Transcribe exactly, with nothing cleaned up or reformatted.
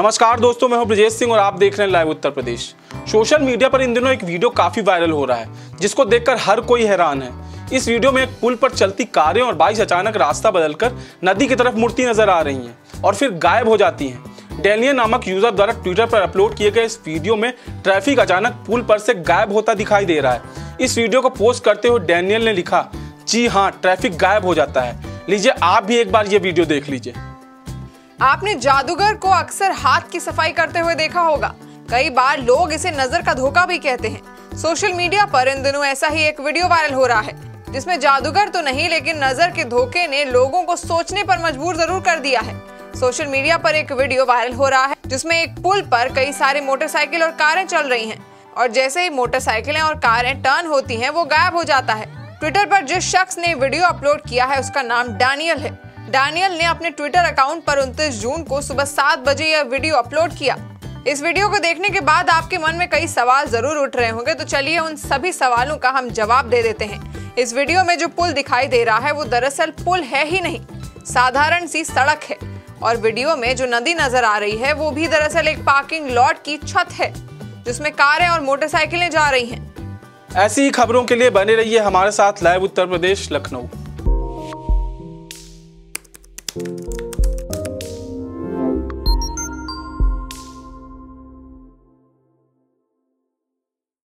नमस्कार दोस्तों, मैं हूं ब्रजेश सिंह और आप देख रहे हैं live Uttar Pradesh. Social media पर इन दिनों एक वीडियो काफी वायरल हो रहा है जिसको देखकर हर कोई हैरान है। इस वीडियो में एक पुल पर चलती कारें और बाइक अचानक रास्ता बदलकर नदी की तरफ मुड़ती नजर आ रही हैं और फिर गायब हो जाती हैं। डैनियल नामक यूजर द्वारा ट्विटर पर अपलोड किए गए इस वीडियो में ट्रैफिक अचानक पुल पर से गायब होता दिखाई दे रहा है। इस वीडियो को पोस्ट करते हुए डैनियल ने लिखा, जी हाँ, ट्रैफिक गायब हो जाता है। लीजिए आप भी एक बार ये वीडियो देख लीजिए। आपने जादूगर को अक्सर हाथ की सफाई करते हुए देखा होगा। कई बार लोग इसे नजर का धोखा भी कहते हैं। सोशल मीडिया पर इन दिनों ऐसा ही एक वीडियो वायरल हो रहा है जिसमें जादूगर तो नहीं लेकिन नजर के धोखे ने लोगों को सोचने पर मजबूर जरूर कर दिया है। सोशल मीडिया पर एक वीडियो वायरल हो रहा है जिसमें एक पुल पर कई सारे मोटरसाइकिल और कारें चल रही हैं और जैसे ही मोटरसाइकिलें और कारें टर्न होती हैं वो गायब हो जाता है। ट्विटर पर जिस शख्स ने वीडियो अपलोड किया है उसका नाम डैनियल है। डैनियल ने अपने ट्विटर अकाउंट पर उनतीस जून को सुबह सात बजे यह वीडियो अपलोड किया। इस वीडियो को देखने के बाद आपके मन में कई सवाल जरूर उठ रहे होंगे, तो चलिए उन सभी सवालों का हम जवाब दे देते हैं। इस वीडियो में जो पुल दिखाई दे रहा है वो दरअसल पुल है ही नहीं, साधारण सी सड़क है और वीडियो में जो नदी नजर आ रही है वो भी दरअसल एक पार्किंग लॉट की छत है जिसमें कारें और मोटरसाइकिलें जा रही हैं। ऐसी ही खबरों के लिए बने रहिए हमारे साथ लाइव उत्तर प्रदेश लखनऊ।